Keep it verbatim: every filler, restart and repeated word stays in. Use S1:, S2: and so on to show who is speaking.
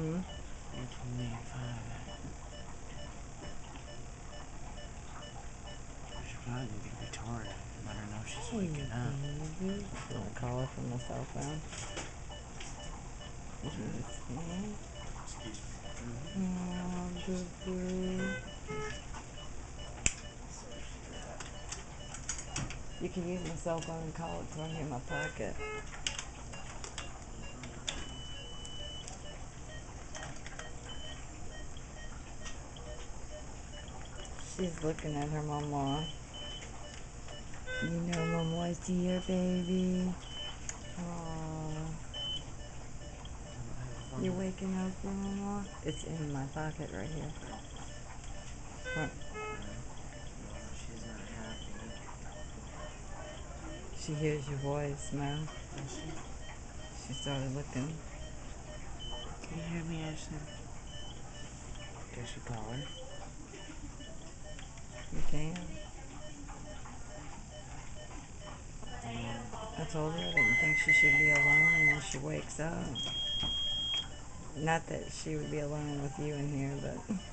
S1: Hmm?
S2: You told me at five. I should probably give her a tour and let her know she's waking
S1: Hey,
S2: up.
S1: baby. You want to call her from the cell phone? Yes, man.
S3: Excuse me.
S1: Oh, boo-boo. You can use my cell phone and call it. It's right here in my pocket. She's looking at her mama. You know Mama's here, baby. Aww. You waking up for Mama? It's in my pocket right here. Huh.
S2: No, she's not happy.
S1: She hears your voice, man. She started looking.
S2: Can you hear me, AshLynne? Did she call her?
S1: You can.
S2: Yeah.
S1: I told her I didn't think she should be alone when she wakes up. Not that she would be alone with you in here, but...